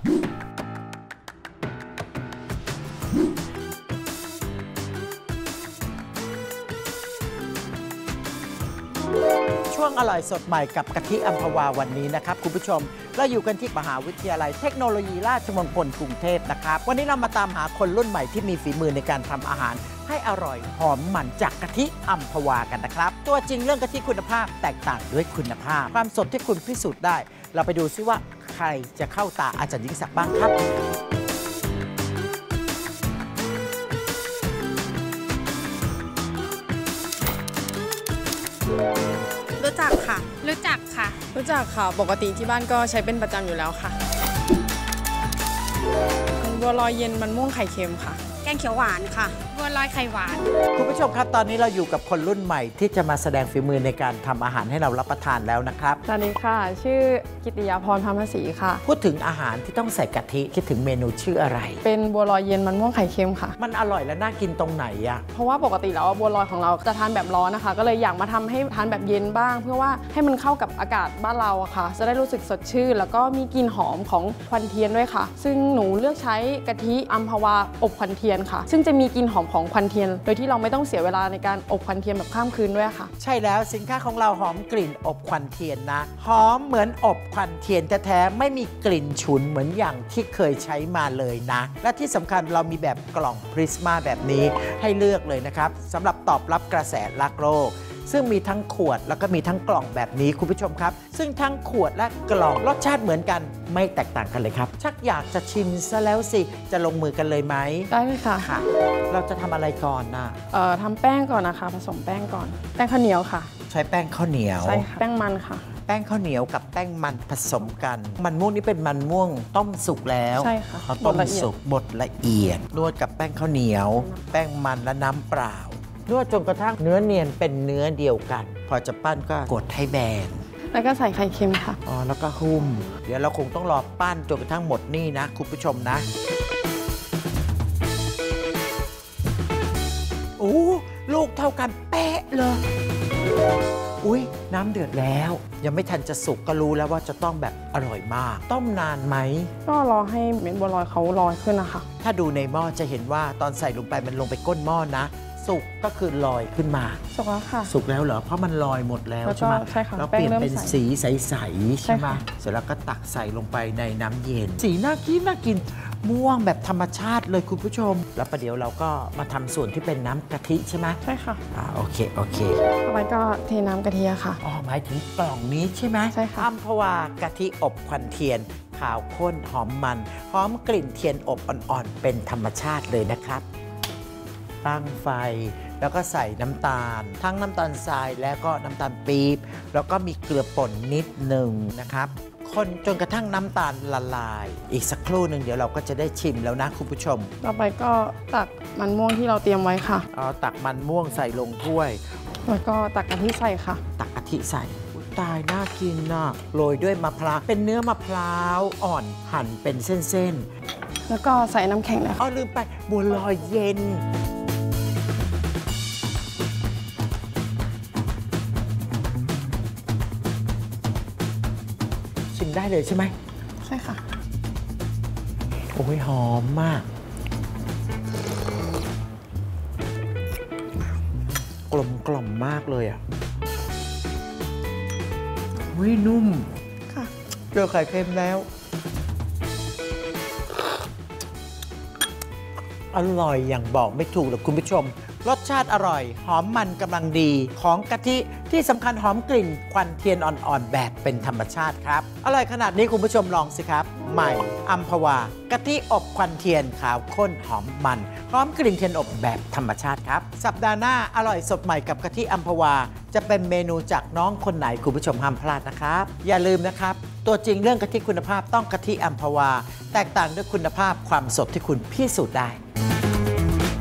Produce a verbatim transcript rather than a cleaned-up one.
ช่วงอร่อยสดใหม่กับกะทิอัมพวาวันนี้นะครับคุณผู้ชมเราอยู่กันที่มหาวิทยาลัยเทคโนโลยีราชมงคลกรุงเทพนะครับวันนี้เรามาตามหาคนรุ่นใหม่ที่มีฝีมือในการทำอาหารให้อร่อยหอมมันจากกะทิอัมพวากันนะครับตัวจริงเรื่องกะทิคุณภาพแตกต่างด้วยคุณภาพความสดที่คุณพิสูจน์ได้เราไปดูซิว่าใครจะเข้าตาอาจารย์ยิ่งศักดิ์บ้างครับรู้จักค่ะรู้จักค่ะรู้จักค่ะปกติที่บ้านก็ใช้เป็นประจำอยู่แล้วค่ะบัวลอยเย็นมันม่วงไข่เค็มค่ะแกงเขียวหวานค่ะบัวลอยไข่หวานคุณผู้ชมครับตอนนี้เราอยู่กับคนรุ่นใหม่ที่จะมาแสดงฝีมือในการทำอาหารให้เรารับประทานแล้วนะครับสวัสดีค่ะชื่อกิติยาพร พามศรีค่ะพูดถึงอาหารที่ต้องใส่กะทิคิดถึงเมนูชื่ออะไรเป็นบัวลอยเย็นมันม่วงไข่เค็มค่ะมันอร่อยและน่ากินตรงไหนอะเพราะว่าปกติแล้วบัวลอยของเราจะทานแบบร้อนนะคะก็เลยอยากมาทำให้ทานแบบเย็นบ้างเพื่อว่าให้มันเข้ากับอากาศบ้านเราอะค่ะจะได้รู้สึกสดชื่นแล้วก็มีกลิ่นหอมของควันเทียนด้วยค่ะซึ่งหนูเลือกใช้กะทิอัมพวาอบควันเทียนค่ะซึ่งจะมีกลิ่นหอมของควันเทียนโดยที่เราไม่ต้องเสียเวลาในการอบควันเทียนแบบข้ามคืนด้วยค่ะใช่แล้วสินค้าของเราหอมกลิ่นอบควันเทียนนะหอมเหมือนอบควันเทียนแท้ๆไม่มีกลิ่นฉุนเหมือนอย่างที่เคยใช้มาเลยนะและที่สำคัญเรามีแบบกล่องพริสมาแบบนี้ให้เลือกเลยนะครับสำหรับตอบรับกระแสรักโลกซึ่งมีทั้งขวดแล้วก็มีทั้งกล่องแบบนี้คุณผู้ชมครับซึ่งทั้งขวดและกล่องรสชาติเหมือนกันไม่แตกต่างกันเลยครับชักอยากจะชิมซะแล้วสิจะลงมือกันเลยไหมได้เลยค่ะค่ะเราจะทำอะไรก่อนนะเอ่อทำแป้งก่อนนะคะผสมแป้งก่อนแป้งข้าวเหนียวค่ะใช้แป้งข้าวเหนียวใช่ค่ะแป้งมันค่ะแป้งข้าวเหนียวกับแป้งมันผสมกันมันม่วงนี่เป็นมันม่วงต้มสุกแล้วใช่ค่ะเขาต้มสุกบดละเอียดนวดกับแป้งข้าวเหนียวแป้งมันและน้ำเปล่านวดจนกระทั่งเนื้อเนียนเป็นเนื้อเดียวกันพอจะปั้นก็กดให้แบนแล้วก็ใส่ไข่เค็มค่ะอ๋อแล้วก็หุ้มเดี๋ยวเราคงต้องรอปั้นจนกระทั่งหมดนี่นะคุณผู้ชมนะโอ้ลูกเท่ากันเป๊ะเลยอุ้ยน้ำเดือดแล้วยังไม่ทันจะสุกก็รู้แล้วว่าจะต้องแบบอร่อยมากต้มนานไหมก็รอให้เม็ดบัวลอยเขาลอยขึ้นนะคะถ้าดูในหม้อจะเห็นว่าตอนใส่ลงไปมันลงไปก้นหม้อนะสุกก็คือลอยขึ้นมาสุกแล้วค่ะสุกแล้วเหรอเพราะมันลอยหมดแล้วใช่ไหมใช่ค่ะแล้วเปลี่ยนเป็นสีใสๆใช่ไหมเสร็จแล้วก็ตักใส่ลงไปในน้ำเย็นสีน่ากินน่ากินม่วงแบบธรรมชาติเลยคุณผู้ชมแล้วประเดี๋ยวเราก็มาทำส่วนที่เป็นน้ำกะทิใช่ไหมใช่ค่ะอ่าโอเคโอเคต่อไปก็เทน้ำกะทิค่ะอ๋อหมายถึงกล่องนี้ใช่ไหมใช่ค่ะอัมพวากะทิอบควันเทียนขาวข้นหอมมันหอมกลิ่นเทียนอบอ่อนๆเป็นธรรมชาติเลยนะครับตั้งไฟแล้วก็ใส่น้ำตาลทั้งน้ำตาลทรายแล้วก็น้ำตาลปี๊บแล้วก็มีเกลือป่นนิดหนึ่งนะครับคนจนกระทั่งน้ำตาลละลายอีกสักครู่หนึ่งเดี๋ยวเราก็จะได้ชิมแล้วนะคุณผู้ชมต่อไปก็ตักมันม่วงที่เราเตรียมไว้ค่ะอ๋อตักมันม่วงใส่ลงถ้วยแล้วก็ตักกะทิใส่ค่ะตักกะทิใส่ตายน่ากินน่ะโรยด้วยมะพร้าวเป็นเนื้อมะพร้าวอ่อนหั่นเป็นเส้นๆแล้วก็ใส่น้ำแข็งเลยอ๋อลืมไปบัวลอยเย็นชิมได้เลยใช่ไหมใช่ค่ะโอ้ยหอมมากกลมกล่อมมากเลยอ่ะอุ้ยนุ่มค่ะเจอไข่เค็มแล้วอร่อยอย่างบอกไม่ถูกหรอกคุณผู้ชมรสชาติอร่อยหอมมันกำลังดีของกะทิที่สำคัญหอมกลิ่นควันเทียนอ่อนๆแบบเป็นธรรมชาติครับอร่อยขนาดนี้คุณผู้ชมลองสิครับใหม่อัมพวากะทิอบควันเทียนขาวข้นหอมมันพร้อมกลิ่นเทียนอบแบบธรรมชาติครับสัปดาห์หน้าอร่อยสดใหม่กับกะทิอัมพวาจะเป็นเมนูจากน้องคนไหนคุณผู้ชมห้ามพลาดนะครับอย่าลืมนะครับตัวจริงเรื่องกะทิคุณภาพต้องกะทิอัมพวาแตกต่างด้วยคุณภาพความสดที่คุณพิสูจน์ได้